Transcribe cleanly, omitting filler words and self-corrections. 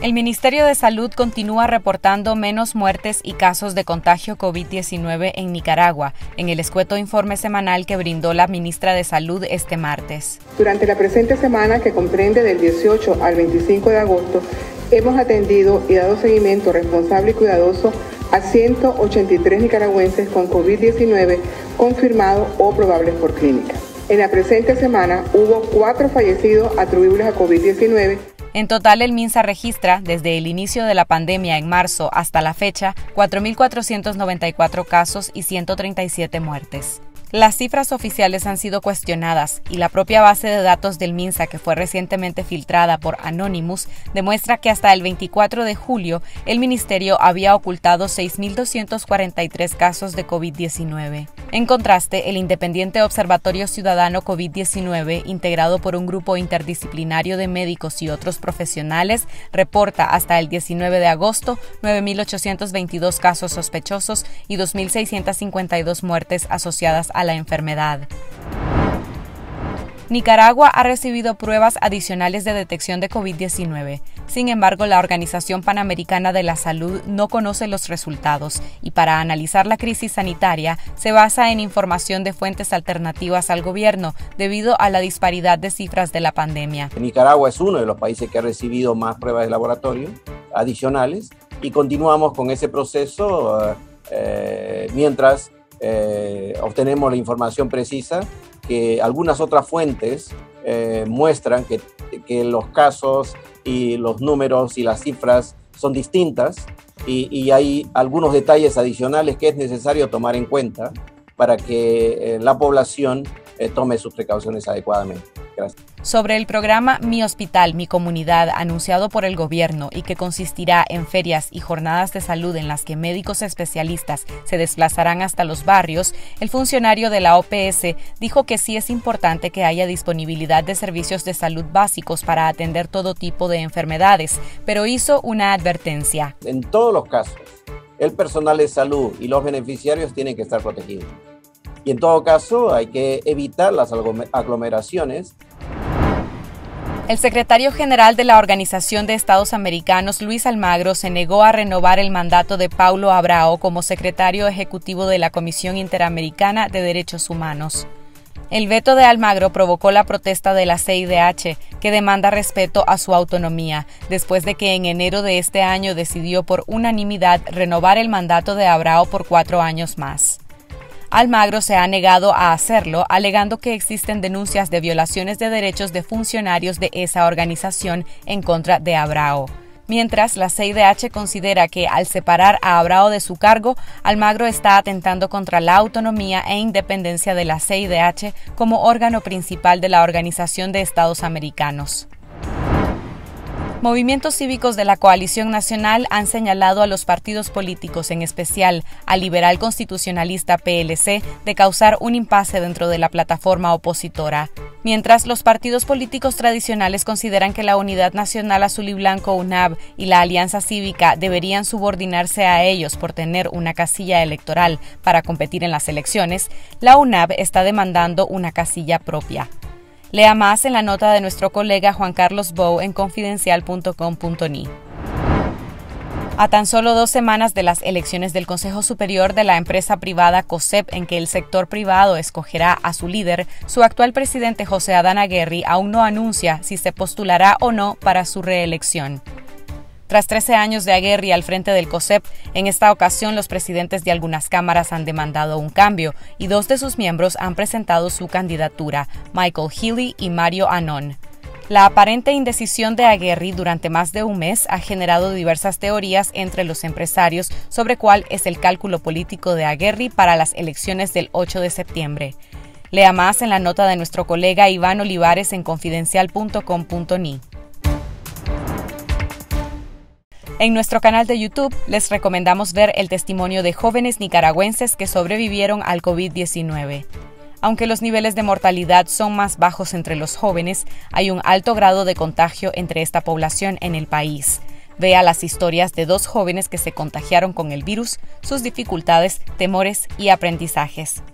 El Ministerio de Salud continúa reportando menos muertes y casos de contagio COVID-19 en Nicaragua, en el escueto informe semanal que brindó la ministra de Salud este martes. Durante la presente semana, que comprende del 18 al 25 de agosto, hemos atendido y dado seguimiento responsable y cuidadoso a 183 nicaragüenses con COVID-19 confirmados o probables por clínica. En la presente semana hubo 4 fallecidos atribuibles a COVID-19. En total, el MINSA registra, desde el inicio de la pandemia en marzo hasta la fecha, 4.494 casos y 137 muertes. Las cifras oficiales han sido cuestionadas y la propia base de datos del MINSA, que fue recientemente filtrada por Anonymous, demuestra que hasta el 24 de julio el ministerio había ocultado 6.243 casos de COVID-19. En contraste, el independiente Observatorio Ciudadano COVID-19, integrado por un grupo interdisciplinario de médicos y otros profesionales, reporta hasta el 19 de agosto 9.822 casos sospechosos y 2.652 muertes asociadas a la enfermedad. Nicaragua ha recibido pruebas adicionales de detección de COVID-19. Sin embargo, la Organización Panamericana de la Salud no conoce los resultados y para analizar la crisis sanitaria se basa en información de fuentes alternativas al gobierno debido a la disparidad de cifras de la pandemia. Nicaragua es uno de los países que ha recibido más pruebas de laboratorio adicionales y continuamos con ese proceso mientras obtenemos la información precisa que algunas otras fuentes muestran que los casos y los números y las cifras son distintas y hay algunos detalles adicionales que es necesario tomar en cuenta para que la población tome sus precauciones adecuadamente. Gracias. Sobre el programa Mi Hospital, Mi Comunidad, anunciado por el gobierno y que consistirá en ferias y jornadas de salud en las que médicos especialistas se desplazarán hasta los barrios, el funcionario de la OPS dijo que sí es importante que haya disponibilidad de servicios de salud básicos para atender todo tipo de enfermedades, pero hizo una advertencia. En todos los casos, el personal de salud y los beneficiarios tienen que estar protegidos. Y en todo caso hay que evitar las aglomeraciones. El secretario general de la Organización de Estados Americanos, Luis Almagro, se negó a renovar el mandato de Paulo Abrao como secretario ejecutivo de la Comisión Interamericana de Derechos Humanos. El veto de Almagro provocó la protesta de la CIDH, que demanda respeto a su autonomía, después de que en enero de este año decidió por unanimidad renovar el mandato de Abrao por 4 años más. Almagro se ha negado a hacerlo, alegando que existen denuncias de violaciones de derechos de funcionarios de esa organización en contra de Abrao. Mientras, la CIDH considera que al separar a Abrao de su cargo, Almagro está atentando contra la autonomía e independencia de la CIDH como órgano principal de la Organización de Estados Americanos. Movimientos cívicos de la Coalición Nacional han señalado a los partidos políticos, en especial al liberal constitucionalista PLC, de causar un impasse dentro de la plataforma opositora. Mientras, los partidos políticos tradicionales consideran que la Unidad Nacional Azul y Blanco UNAB y la Alianza Cívica deberían subordinarse a ellos por tener una casilla electoral para competir en las elecciones, la UNAB está demandando una casilla propia. Lea más en la nota de nuestro colega Juan Carlos Bou en confidencial.com.ni. A tan solo 2 semanas de las elecciones del Consejo Superior de la empresa privada COSEP, en que el sector privado escogerá a su líder, su actual presidente José Adán Aguerri aún no anuncia si se postulará o no para su reelección. Tras 13 años de Aguerri al frente del COSEP, en esta ocasión los presidentes de algunas cámaras han demandado un cambio y 2 de sus miembros han presentado su candidatura, Michael Healy y Mario Anon. La aparente indecisión de Aguerri durante más de un mes ha generado diversas teorías entre los empresarios sobre cuál es el cálculo político de Aguerri para las elecciones del 8 de septiembre. Lea más en la nota de nuestro colega Iván Olivares en confidencial.com.ni. En nuestro canal de YouTube les recomendamos ver el testimonio de jóvenes nicaragüenses que sobrevivieron al COVID-19. Aunque los niveles de mortalidad son más bajos entre los jóvenes, hay un alto grado de contagio entre esta población en el país. Vea las historias de 2 jóvenes que se contagiaron con el virus, sus dificultades, temores y aprendizajes.